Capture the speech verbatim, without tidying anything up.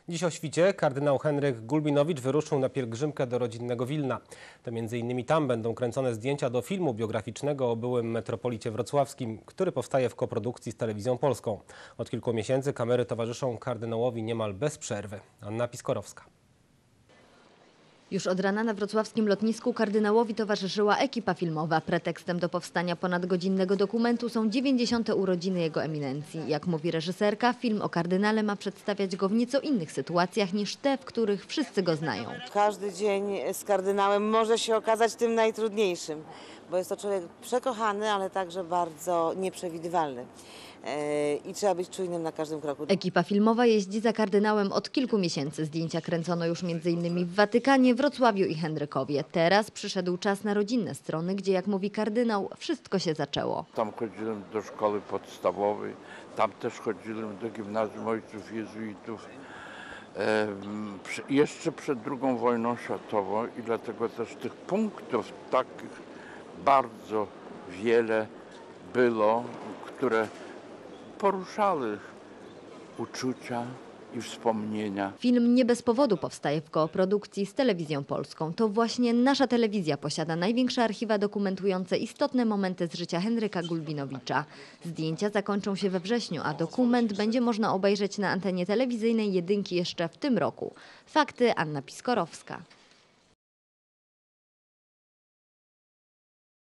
Dziś o świcie kardynał Henryk Gulbinowicz wyruszył na pielgrzymkę do rodzinnego Wilna. To między innymi tam będą kręcone zdjęcia do filmu biograficznego o byłym metropolicie wrocławskim, który powstaje w koprodukcji z Telewizją Polską. Od kilku miesięcy kamery towarzyszą kardynałowi niemal bez przerwy. Anna Piskorowska. Już od rana na wrocławskim lotnisku kardynałowi towarzyszyła ekipa filmowa. Pretekstem do powstania ponadgodzinnego dokumentu są dziewięćdziesiąte urodziny jego eminencji. Jak mówi reżyserka, film o kardynale ma przedstawiać go w nieco innych sytuacjach niż te, w których wszyscy go znają. Każdy dzień z kardynałem może się okazać tym najtrudniejszym, bo jest to człowiek przekochany, ale także bardzo nieprzewidywalny. I trzeba być czujnym na każdym kroku. Ekipa filmowa jeździ za kardynałem od kilku miesięcy. Zdjęcia kręcono już między innymi w Watykanie, Wrocławiu i Henrykowie. Teraz przyszedł czas na rodzinne strony, gdzie, jak mówi kardynał, wszystko się zaczęło. Tam chodziłem do szkoły podstawowej, tam też chodziłem do gimnazjum ojców jezuitów. E, przy, jeszcze przed drugą wojną światową i dlatego też tych punktów takich bardzo wiele było, które poruszały uczucia i wspomnienia. Film nie bez powodu powstaje w koprodukcji z Telewizją Polską. To właśnie nasza telewizja posiada największe archiwa dokumentujące istotne momenty z życia Henryka Gulbinowicza. Zdjęcia zakończą się we wrześniu, a dokument będzie można obejrzeć na antenie telewizyjnej Jedynki jeszcze w tym roku. Fakty, Anna Piskorowska.